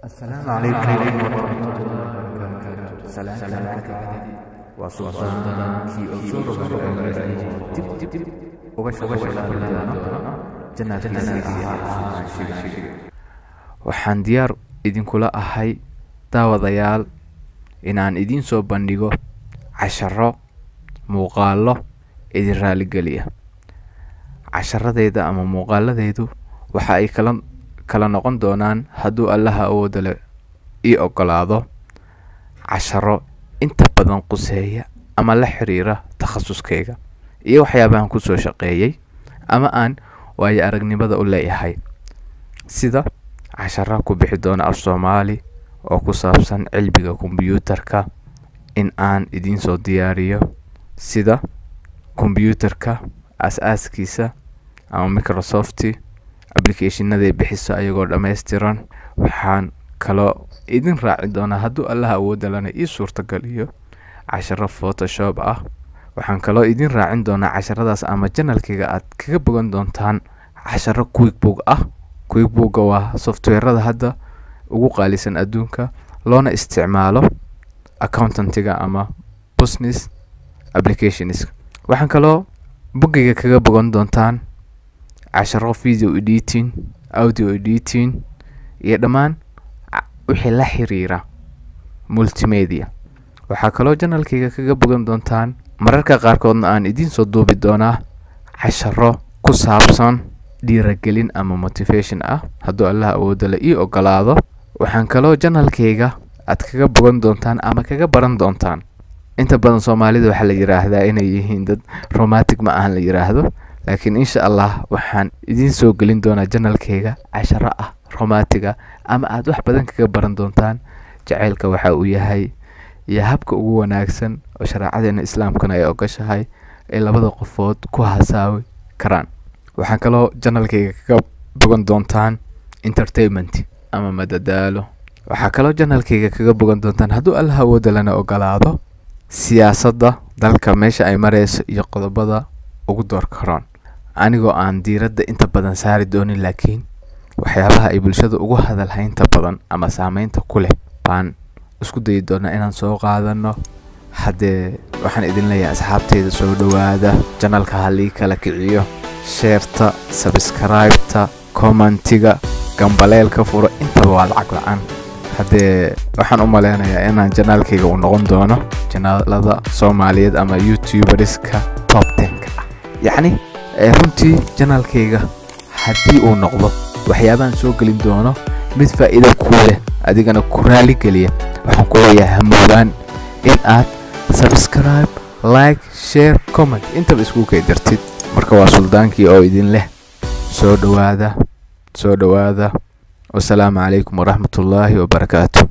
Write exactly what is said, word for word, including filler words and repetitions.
السلام عليكم ورحمة الله وبركاته. سلام عليكم وسلطان كي أصول وبركاته. تب تب تب وبش وبش جنات waxaan diyaar idinkula ahay daawadayaal inaan idin soo bandhigo casharo muuqaalo idin raali geliya. casharadeyda ama muuqaaladeedu waxa ay kala kala noqon doonaan hadduu Allaha awoodo leh ii ogolaado casharo inta badan quseeya ama la xiriira takhasuskayga iyo waxyaabahan ku soo shaqeeyay ama aan waayo aragnimada u leeyahay, sida casharo ku bixi doona af Soomaali oo ku saabsan cilmiga kombiyuutarka in aan idin soo diyaariyo, sida kombiyuutarka asaaskiisa ama Microsoft applicationada bixiso ayagoo dhameystiran. waxaan kaloo idin raaci doonaa hadduu Allaha awoodo lana ii suurtageliyo casharo Photoshop ah. waxaan kaloo idin raacin doonaa casharadaas ama channelkayga aad kaga bogan doontaan casharo QuickBook ah. QuickBook waa software-rada hadda ugu qaalisan adduunka loona isticmaalo accountantiga ama business applications. waxaan kaloo bogayga kaga bogan doontaan casharo video editing, audio editing iyo dhammaan wixii la xiriira multimedia. waxaa kaloo channelkayga kaga bogan doontaan mararka qaarkoodna aan idin soo duubi doonaa casharo ku saabsan dhiirigelin ama motivation ah hadduu Allaha awoodo leh ii ogolaado. waxaan kaloo channelkayga aad kaga bogan doontaan ama kaga baran doontaan, inta badan Soomaalida waxa la yiraahdaa inay yihiin dad romantic ma ahan la yiraahdo, laakiin insha Allah waxaan idin soo gelin doonaa channelkayga casharo ah romantiga ama aad wax badan kaga baran doontaan jaceylka waxa uu yahay iyo habka ugu wanaagsan oo shariicada Islaamkana ay ogashahay ee labada qofood ku hasaawi karaan. waxaan kaloo channelkayga kaga bogan doontaan entertainment ama madadaalo. waxaa kaloo channelkayga kaga bogan doontaan hadduu Allaha awoodo lana ogolaado siyaasadda dalka meesha ay marayso iyo qodobada ugu doorkaroon, anigoo aan diiradda inta badan saari doonin, laakiin waxyaabaha ay bulshada ugu hadalhaynta badan ama saameynta ku leh baan isku dayi doonaa inaan soo qaadano. haddee waxaan idin leeyahay asxaabteyda soo dhawaada, channelka halii kala kiciyo, sheerta, subscribe-ta, commentiga, gambaleelka furo, intaba waa lacag la'aan. haddee waxaan u maleynayaa inaan channelkayga u noqon doono channelada Soomaaliyeed ama YouTuberiska top ten-ka ah. yacni runtii channelkayga haddii uu noqdo waxyaabahan soo gelin doono mid faa'iido ku leh adigana ku raali geliya, waxaan ku leeyahay hamuugaan in aad subscribe, like, share, comment intaba isku kay dirtid. marka waa suldaankii oo idin leh soo dhawaada soo dhawaada. والسلام عليكم ورحمة الله وبركاته.